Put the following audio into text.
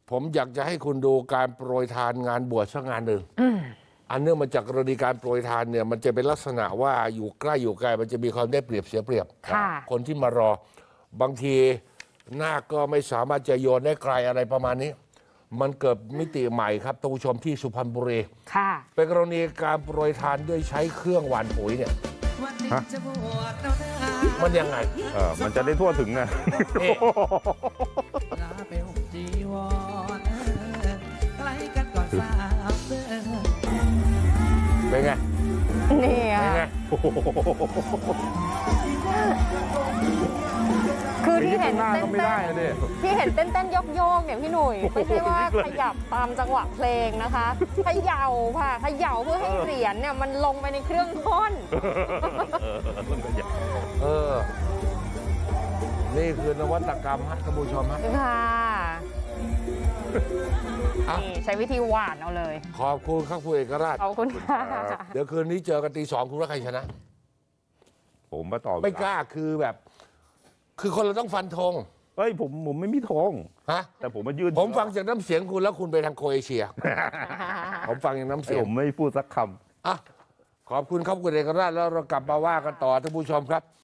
ผมอยากจะให้คุณดูการโปรยทานงานบวชสักงานหนึ่งอันเนื่องมาจากกรณีการโปรยทานเนี่ยมันจะเป็นลักษณะว่าอยู่ใกล้อยู่ไกลมันจะมีความได้เปรียบเสียเปรียบคนที่มารอบางทีนาคก็ไม่สามารถจะโยนได้ไกลอะไรประมาณนี้มันเกิดมิติใหม่ครับท่านผู้ชมที่สุพรรณบุรีเป็นกรณีการโปรยทานด้วยใช้เครื่องหว่านปุ๋ยเนี่ยมันยังไงมันจะได้ทั่วถึงไงเป็นไงนี่ไงคือที่เห็นเต้นที่เห็นเต้นโยกเนี่ยพี่หนุ่ยไม่ใช่ว่าขยับตามจังหวะเพลงนะคะเขย่าค่ะเขย่าเพื่อให้เหรียญเนี่ยมันลงไปในเครื่องพ่นนี่คือนวัตกรรมฮะท่านผู้ชมฮะค่ะใช้วิธีหวานเอาเลยขอบคุณครับคุณเอกราชขอบคุณค่ะเดี๋ยวคืนนี้เจอกันตี 2คุณว่าใครชนะผมมาต่อไม่กล้าคือแบบคือคนเราต้องฟันธงเฮ้ยผมไม่มีธงแต่ผมมายืนผมฟังจากน้ำเสียงคุณแล้วคุณไปทางโครเอเชียผมฟังอย่างน้ำเสียงผมไม่พูดสักคำขอบคุณครับคุณเอกราชแล้วเรากลับมาว่ากันต่อท่านผู้ชมครับ